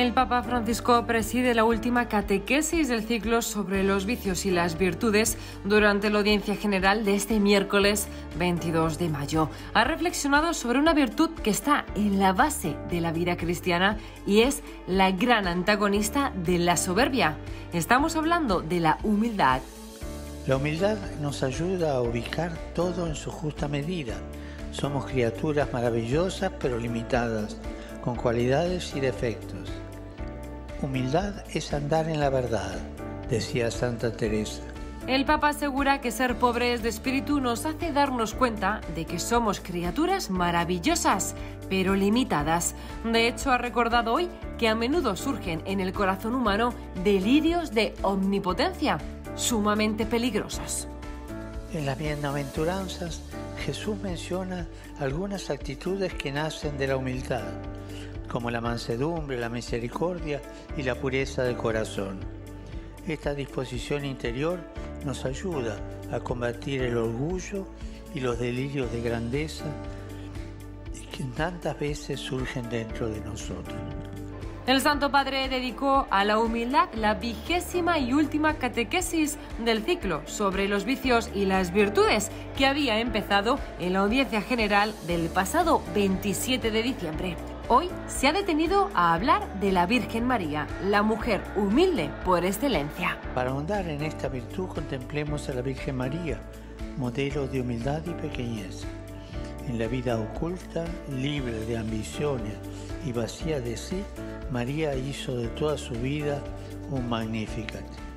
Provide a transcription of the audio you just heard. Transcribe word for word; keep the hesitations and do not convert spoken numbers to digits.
El Papa Francisco preside la última catequesis del ciclo sobre los vicios y las virtudes durante la audiencia general de este miércoles veintidós de mayo. Ha reflexionado sobre una virtud que está en la base de la vida cristiana y es la gran antagonista de la soberbia. Estamos hablando de la humildad. La humildad nos ayuda a ubicar todo en su justa medida. Somos criaturas maravillosas pero limitadas, con cualidades y defectos. Humildad es andar en la verdad, decía Santa Teresa. El Papa asegura que ser pobres de espíritu nos hace darnos cuenta de que somos criaturas maravillosas, pero limitadas. De hecho, ha recordado hoy que a menudo surgen en el corazón humano delirios de omnipotencia, sumamente peligrosos. En las bienaventuranzas, Jesús menciona algunas actitudes que nacen de la humildad, como la mansedumbre, la misericordia y la pureza del corazón. Esta disposición interior nos ayuda a combatir el orgullo y los delirios de grandeza que tantas veces surgen dentro de nosotros. El Santo Padre dedicó a la humildad la vigésima y última catequesis del ciclo sobre los vicios y las virtudes que había empezado en la audiencia general del pasado veintisiete de diciembre. Hoy se ha detenido a hablar de la Virgen María, la mujer humilde por excelencia. Para ahondar en esta virtud contemplemos a la Virgen María, modelo de humildad y pequeñez. En la vida oculta, libre de ambiciones y vacía de sí, María hizo de toda su vida un Magnificat.